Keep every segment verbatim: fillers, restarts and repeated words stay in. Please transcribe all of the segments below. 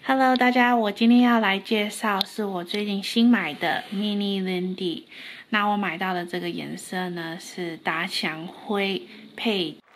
Hello， 大家，我今天要来介绍是我最近新买的 Mini Lindy。那我买到的这个颜色呢是打响灰配金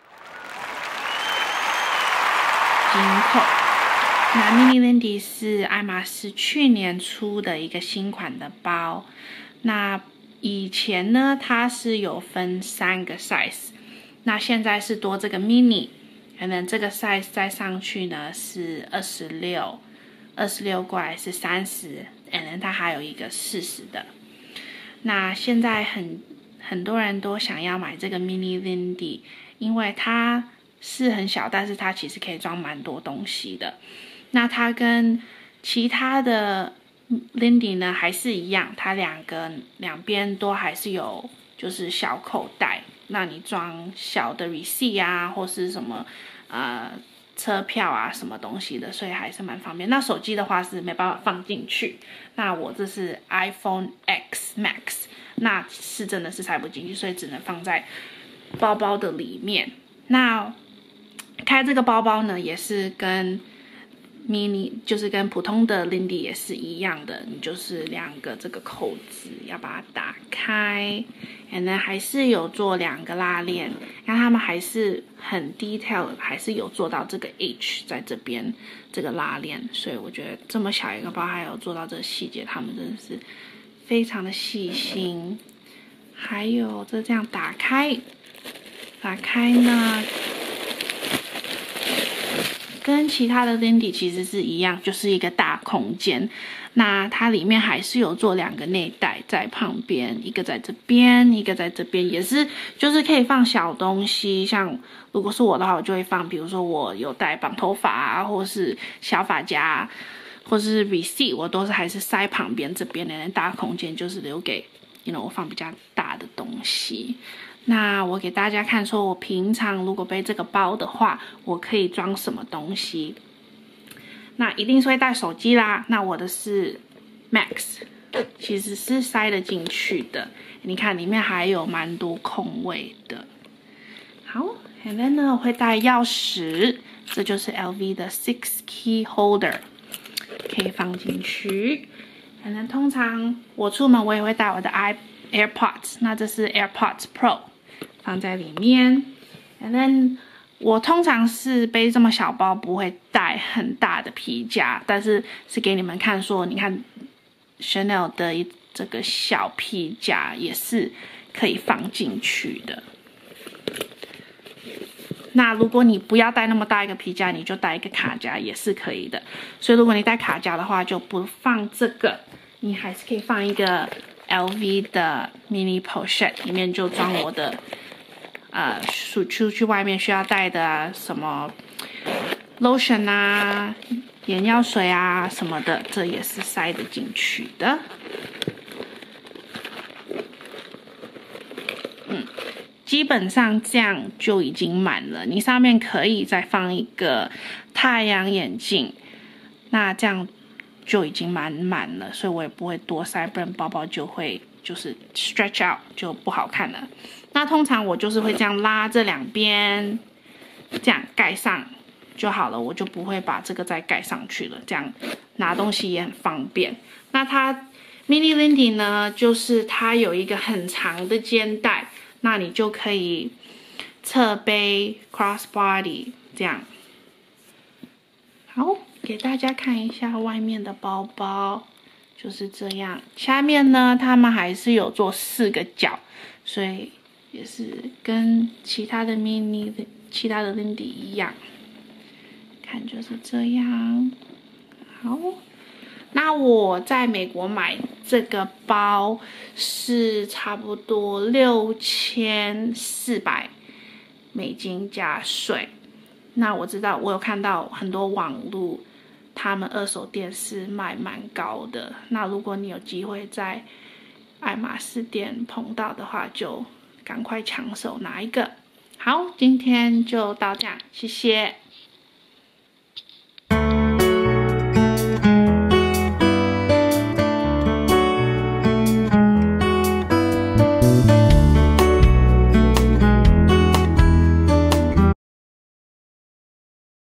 扣。那 Mini Lindy 是爱马仕去年出的一个新款的包。那以前呢，它是有分三个 size， 那现在是多这个 mini， 可能这个 size 再上去呢是二十六。二十六过来是三十，然后它还有一个四十的。那现在很很多人都想要买这个 Mini Lindy， 因为它是很小，但是它其实可以装蛮多东西的。那它跟其他的 Lindy 呢还是一样，它两个两边都还是有就是小口袋，那你装小的 receipt 啊，或是什么呃。车票啊，什么东西的，所以还是蛮方便。那手机的话是没办法放进去。那我这是 iPhone X Max， 那是真的是塞不进去，所以只能放在包包的里面。那开这个包包呢，也是跟 mini 就是跟普通的 Lindy 也是一样的，你就是两个这个扣子要把它打开，然后还是有做两个拉链，然后他们还是很 detail， 还是有做到这个 H 在这边这个拉链，所以我觉得这么小一个包还有做到这个细节，他们真的是非常的细心。还有这这样打开，打开呢。跟其他的 Lindy 其实是一样，就是一个大空间。那它里面还是有做两个内袋在旁边，一个在这边，一个在这边，也是就是可以放小东西。像如果是我的话，我就会放，比如说我有带绑头发啊，或是小发夹，或是 receipt， 我都是还是塞旁边这边的大空间，就是留给 you know 我放比较大的东西。那我给大家看说，我平常如果背这个包的话，我可以装什么东西？那一定是会带手机啦。那我的是 Max， 其实是塞得进去的。你看里面还有蛮多空位的。好 ，and then 呢，我会带钥匙，这就是 L V 的 Six Key Holder， 可以放进去。and then 通常我出门我也会带我的 i AirPods， 那这是 AirPods Pro。放在里面 ，and then 我通常是背这么小包，不会带很大的皮夹，但是是给你们看说，你看 Chanel 的这个小皮夹也是可以放进去的。那如果你不要带那么大一个皮夹，你就带一个卡夹也是可以的。所以如果你带卡夹的话，就不放这个，你还是可以放一个 L V 的 Mini Pochette， 里面就装我的。呃，出出去外面需要带的、啊、什么 lotion 啊、眼药水啊什么的，这也是塞得进去的。嗯，基本上这样就已经满了。你上面可以再放一个太阳眼镜，那这样就已经满满了，所以我也不会多塞，不然包包就会就是 stretch out 就不好看了。那通常我就是会这样拉这两边，这样盖上就好了，我就不会把这个再盖上去了，这样拿东西也很方便。那它 Mini Lindy 呢，就是它有一个很长的肩带，那你就可以侧背 cross body 这样。好，给大家看一下外面的包包，就是这样。下面呢，他们还是有做四个角，所以。也是跟其他的 mini 的其他的 Lindy 一样，看就是这样。好，那我在美国买这个包是差不多六千四百美金加税。那我知道我有看到很多网路，他们二手店是卖蛮高的。那如果你有机会在爱马仕店碰到的话，就赶快抢手拿一个。好，今天就到这样，谢谢。